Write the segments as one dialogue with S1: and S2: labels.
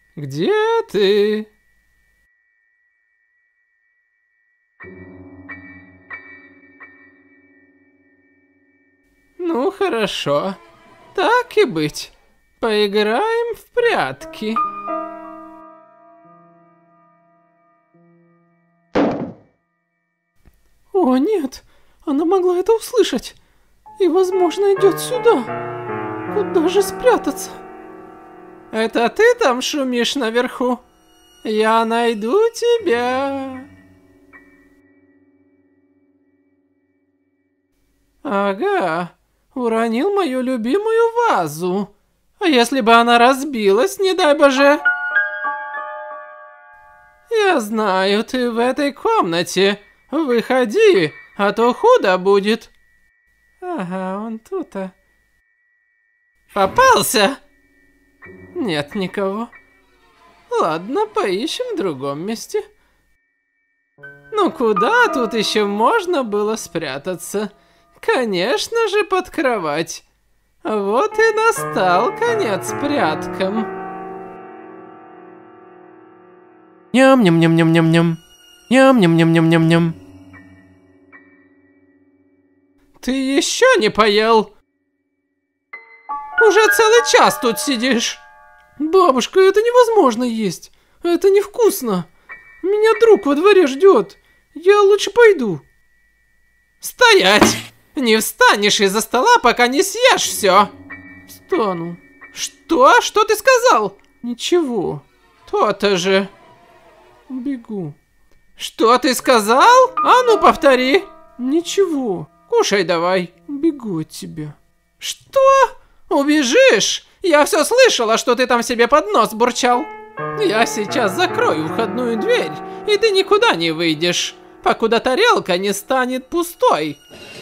S1: Где ты? Ну хорошо, так и быть. Поиграем в прятки. О нет, она могла это услышать. И, возможно, идет сюда. Куда же спрятаться? Это ты там шумишь наверху? Я найду тебя. Ага, уронил мою любимую вазу. А если бы она разбилась, не дай боже? Я знаю, ты в этой комнате. Выходи, а то худо будет. Ага, он тут-то. Попался? Нет никого. Ладно, поищем в другом месте. Ну куда тут еще можно было спрятаться? Конечно же, под кровать. Вот и настал конец пряткам. Ням-ням-ням-ням-ням-ням. Ням-ням-ням-ням-ням-ням. Ты еще не поел? Уже целый час тут сидишь. Бабушка, это невозможно есть. Это невкусно. Меня друг во дворе ждет. Я лучше пойду. Стоять! Не встанешь из-за стола, пока не съешь все. Встану. Что? Что ты сказал? Ничего. То-то же. Бегу. Что ты сказал? А ну повтори. Ничего. Кушай давай. Бегу от тебя. Что? Убежишь? Я все слышала, что ты там себе под нос бурчал. Я сейчас закрою входную дверь, и ты никуда не выйдешь, покуда тарелка не станет пустой.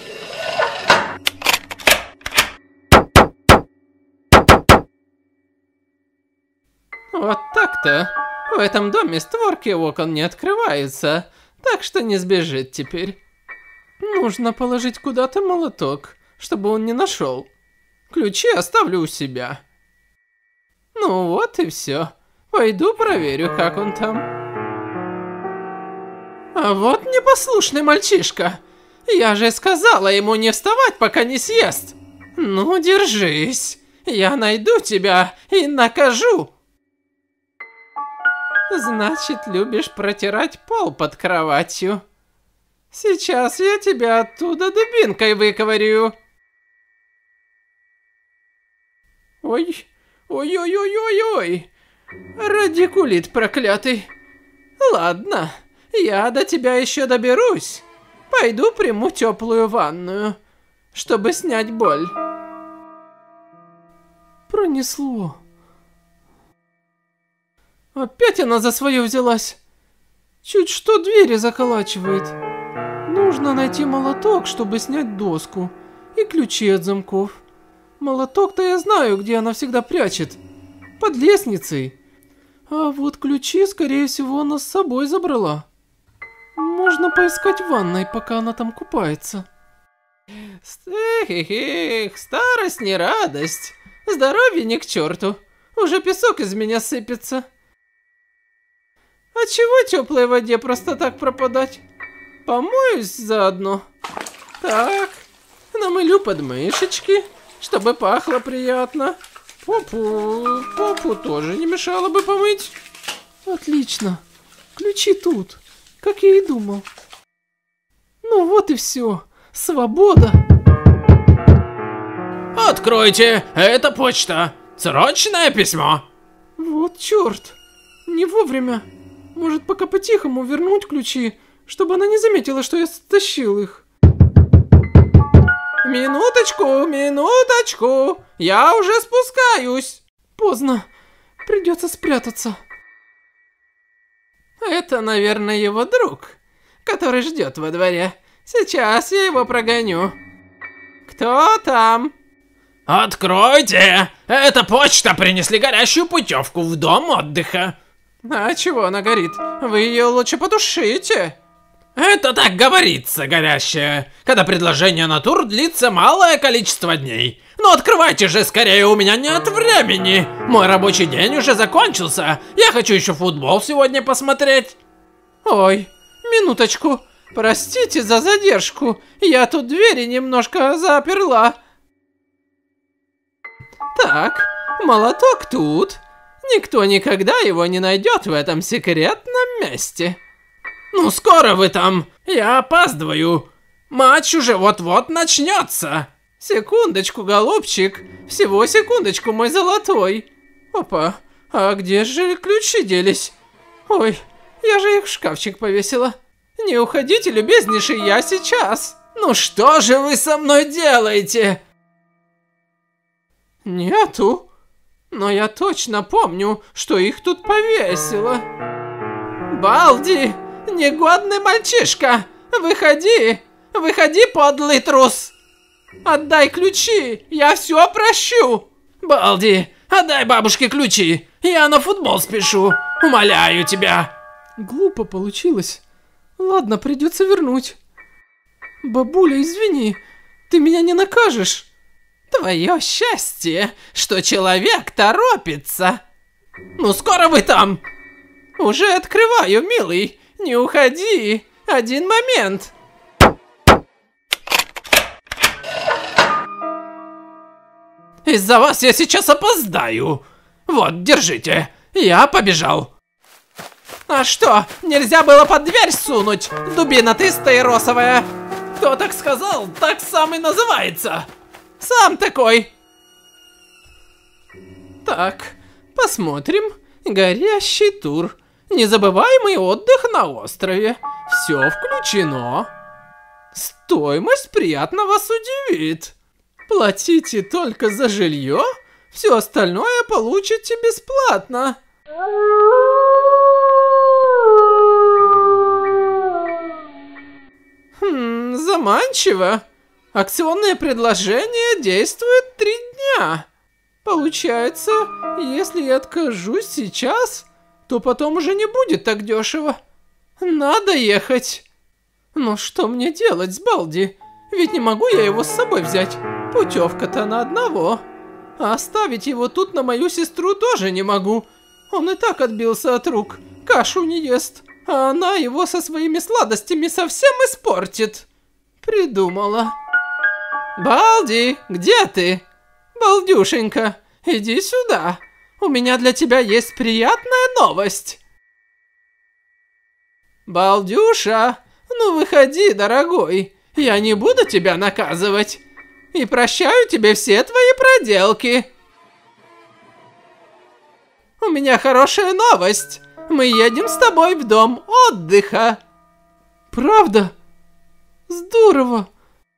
S1: Вот так-то. В этом доме створки окон не открываются, так что не сбежит теперь. Нужно положить куда-то молоток, чтобы он не нашел. Ключи оставлю у себя. Ну вот и все. Пойду проверю, как он там. А вот непослушный мальчишка. Я же сказала ему не вставать, пока не съест. Ну, держись. Я найду тебя и накажу. Значит, любишь протирать пол под кроватью. Сейчас я тебя оттуда дубинкой выковырю. Ой, ой-ой-ой-ой-ой. Радикулит проклятый. Ладно, я до тебя еще доберусь. Пойду приму теплую ванную, чтобы снять боль. Пронесло. Опять она за свое взялась. Чуть что двери заколачивает. Нужно найти молоток, чтобы снять доску. И ключи от замков. Молоток-то я знаю, где она всегда прячет. Под лестницей. А вот ключи, скорее всего, она с собой забрала. Можно поискать в ванной, пока она там купается. Эх, старость не радость. Здоровье не к черту. Уже песок из меня сыпется. А чего теплой воде просто так пропадать? Помоюсь заодно. Так, намылю подмышечки, чтобы пахло приятно. Попу тоже не мешало бы помыть. Отлично. Ключи тут, как я и думал. Ну вот и все. Свобода.
S2: Откройте, это почта. Срочное письмо.
S1: Вот черт. Не вовремя. Может, пока по-тихому вернуть ключи, чтобы она не заметила, что я стащил их. Минуточку. Я уже спускаюсь. Поздно. Придется спрятаться. Это, наверное, его друг, который ждет во дворе. Сейчас я его прогоню. Кто там?
S2: Откройте! Это почта, принесли горящую путевку в дом отдыха.
S1: А чего она горит? Вы ее лучше потушите.
S2: Это так говорится, горящая, когда предложение на тур длится малое количество дней. Ну открывайте же скорее, у меня нет времени. Мой рабочий день уже закончился. Я хочу еще футбол сегодня посмотреть.
S1: Ой, минуточку. Простите за задержку. Я тут двери немножко заперла. Так, молоток тут. Никто никогда его не найдет в этом секретном месте.
S2: Ну скоро вы там. Я опаздываю. Матч уже вот-вот начнется.
S1: Секундочку, голубчик. Всего секундочку, мой золотой. Опа, а где же ключи делись? Ой, я же их в шкафчик повесила. Не уходите, любезнейший, я сейчас.
S2: Ну что же вы со мной делаете?
S1: Нету. Но я точно помню, что их тут повесила. Балди, негодный мальчишка, выходи. Выходи, подлый трус. Отдай ключи, я все прощу.
S2: Балди, отдай бабушке ключи. Я на футбол спешу. Умоляю тебя.
S1: Глупо получилось. Ладно, придется вернуть. Бабуля, извини, ты меня не накажешь.
S2: Твое счастье, что человек торопится. Ну скоро вы там.
S1: Уже открываю, милый. Не уходи. Один момент.
S2: Из-за вас я сейчас опоздаю. Вот, держите. Я побежал.
S1: А что, нельзя было под дверь сунуть? Дубина ты стаиросовая.
S2: Кто так сказал, так сам и называется.
S1: Сам такой. Так, посмотрим. Горящий тур. Незабываемый отдых на острове. Все включено. Стоимость приятно вас удивит. Платите только за жилье, все остальное получите бесплатно. Заманчиво. Акционное предложение действует 3 дня. Получается, если я откажусь сейчас, то потом уже не будет так дешево. Надо ехать. Но что мне делать с Балди? Ведь не могу я его с собой взять. Путевка-то на одного. А оставить его тут на мою сестру тоже не могу. Он и так отбился от рук. Кашу не ест. А она его со своими сладостями совсем испортит. Придумала. Балди, где ты? Балдюшенька, иди сюда. У меня для тебя есть приятная новость. Балдюша, ну выходи, дорогой. Я не буду тебя наказывать. И прощаю тебе все твои проделки. У меня хорошая новость. Мы едем с тобой в дом отдыха. Правда? Здорово.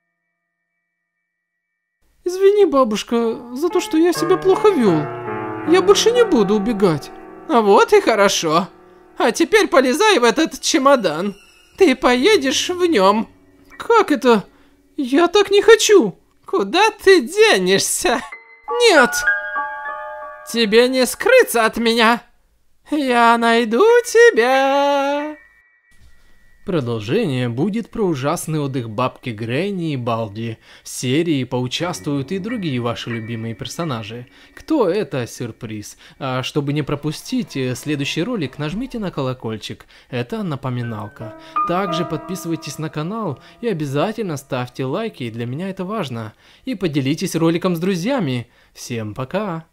S1: Извини, бабушка, за то, что я себя плохо вел. Я больше не буду убегать. А вот и хорошо. А теперь полезай в этот чемодан. Ты поедешь в нем. Как это? Я так не хочу. Куда ты денешься? Нет! Тебе не скрыться от меня. Я найду тебя. Продолжение будет про ужасный отдых бабки Гренни и Балди. В серии поучаствуют и другие ваши любимые персонажи. Кто это? Сюрприз. А чтобы не пропустить следующий ролик, нажмите на колокольчик. Это напоминалка. Также подписывайтесь на канал и обязательно ставьте лайки, для меня это важно. И поделитесь роликом с друзьями. Всем пока!